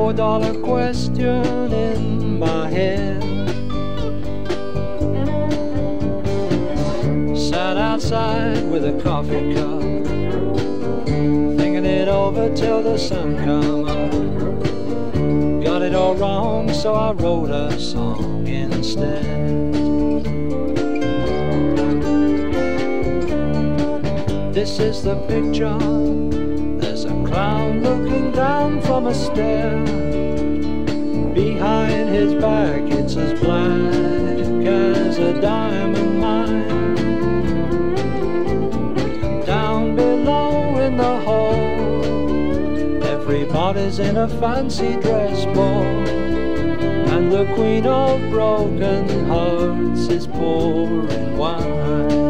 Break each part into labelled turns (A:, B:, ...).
A: $4 question in my head. Sat outside with a coffee cup, thinking it over till the sun come up. Got it all wrong, so I wrote a song instead. This is the picture. There's a clown looking down from a stair. Behind his back it's as black as a diamond mine. Down below in the hall, everybody's in a fancy dress ball, and the queen of broken hearts is pouring wine.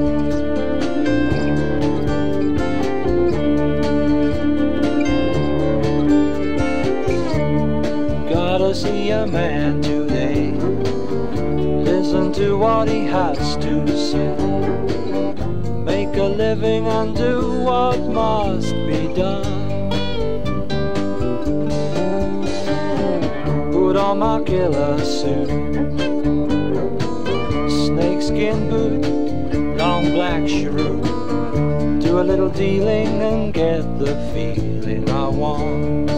A: Gotta see a man today, listen to what he has to say, make a living and do what must be done. Put on my killer suit, snakeskin boot, long black cheroot, do a little dealing and get the feeling I want.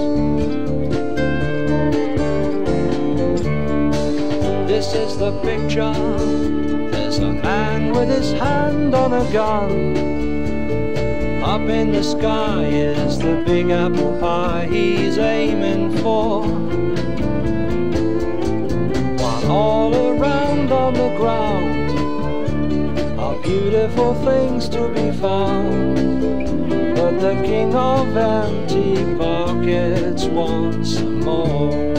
A: This is the picture. There's a man with his hand on a gun. Up in the sky is the big apple pie he's aiming for, while all around on the ground are beautiful things to be found. But the king of empty pockets wants some more.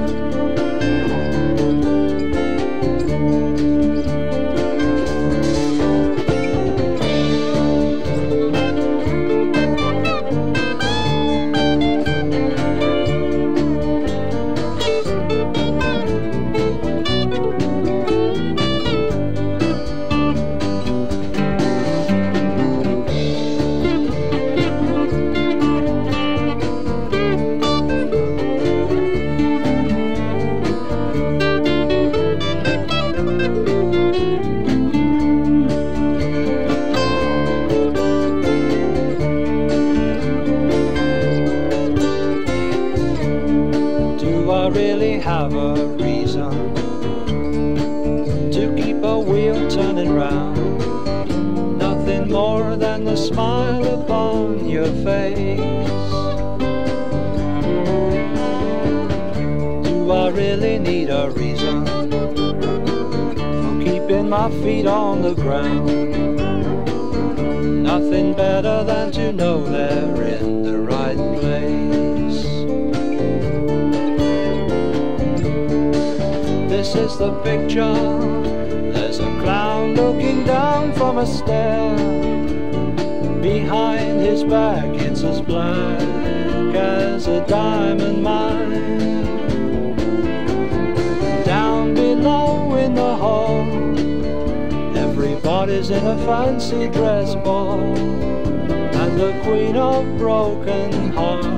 A: I really have a reason to keep a wheel turning round. Nothing more than the smile upon your face. Do I really need a reason for keeping my feet on the ground? Nothing better than to know they're in the right place. This is the picture. There's a clown looking down from a stair. Behind his back it's as black as a diamond mine. Down below in the hall, everybody's in a fancy dress ball, and the queen of broken hearts